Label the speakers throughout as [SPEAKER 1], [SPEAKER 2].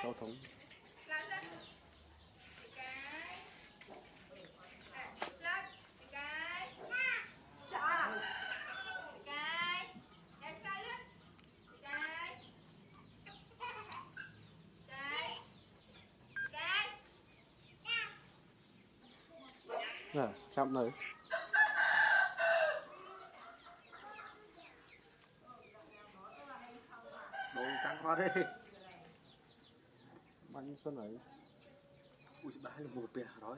[SPEAKER 1] sau thống. Nè, chậm này.
[SPEAKER 2] Đồ căng quá đi.
[SPEAKER 1] Bánh xuân ấy.
[SPEAKER 2] Ui bà là một bè rồi.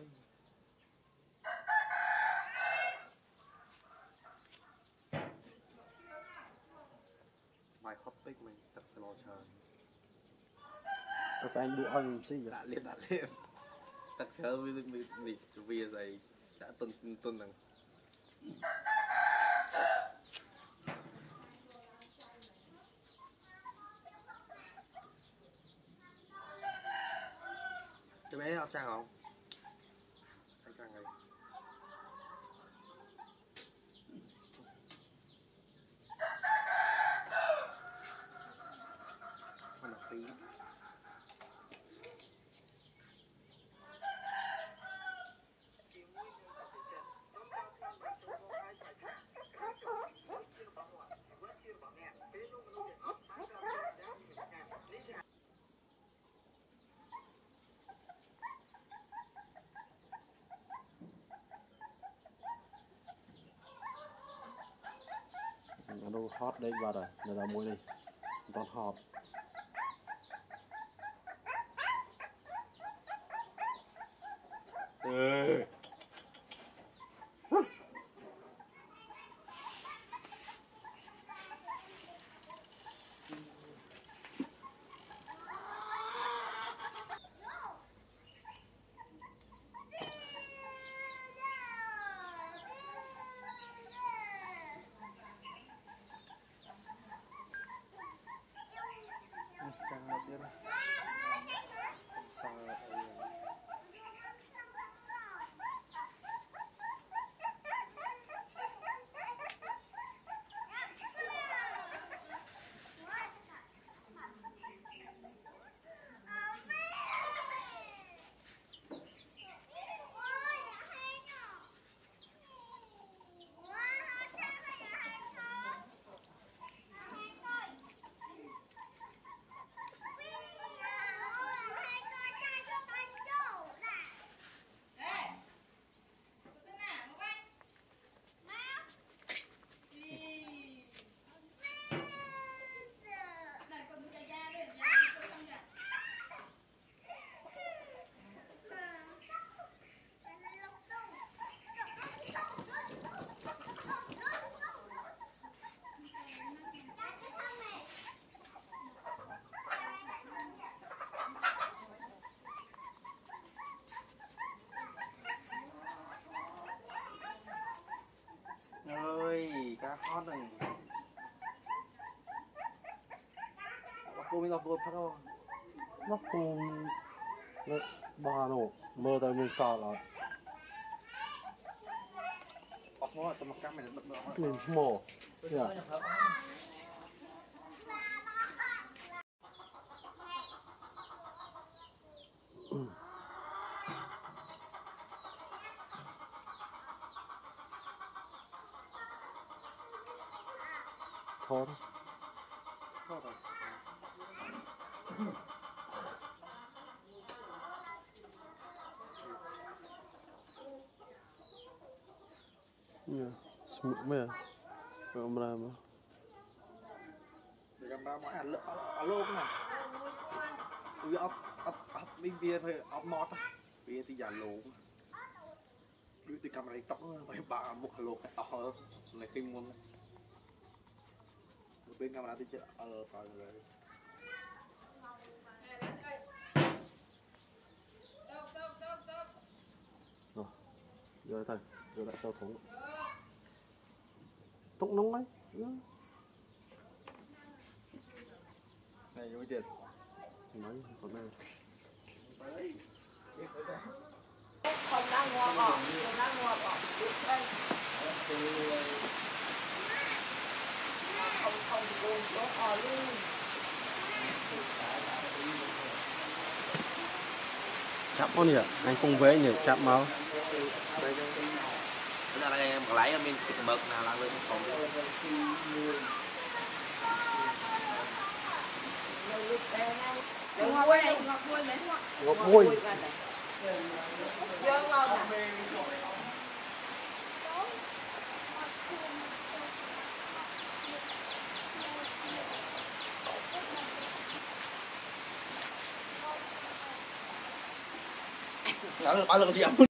[SPEAKER 2] Bài hot pick mình thật sự lo chờ.
[SPEAKER 1] Các anh đũa anh gì vậy?
[SPEAKER 2] Đã liệt. Thật chờ vì vậy đã tuần rằng. Cái bé áo trang không? Anh trang này. Con là tí.
[SPEAKER 1] Đồ hot đây vào rồi, giờ là muối đi. Toàn hot.
[SPEAKER 2] Trang mộtទៀតsao ơi cá hot này cô mình gặp cô phát không
[SPEAKER 1] Nó không bà nổ mơ tới mình sợ là
[SPEAKER 2] bọc nó tầm một cam này đập nữa
[SPEAKER 1] mình mổ yeah. Thôi
[SPEAKER 2] rồi.
[SPEAKER 1] Yeah, smooth man. Camera.
[SPEAKER 2] Camera mỗi alo cái này. Ui ấp bên bia thôi ấp mót á. Bia thì giả lố. Đuôi từ camera tóc phải bà một alo cái to này khi muốn. Một bên camera thì chơi phải rồi.
[SPEAKER 1] Rồi, giờ thầy, giờ lại cho thống. Tốc nóng ấy.
[SPEAKER 2] Này vui tiền.
[SPEAKER 1] Nói còn đây.
[SPEAKER 3] Không đang ngồi bỏ, không đang ngồi bỏ. Đây. Không buồn chỗ luôn.
[SPEAKER 1] chắp con nhỉ anh không vẽ nhỉ chắp máu
[SPEAKER 2] bây giờ là em lấy mình mực nào là lên còn
[SPEAKER 3] ngọt quê ngọt quê mấy
[SPEAKER 1] ngọt vui
[SPEAKER 3] vô ngon nè
[SPEAKER 2] Đó là lượng gì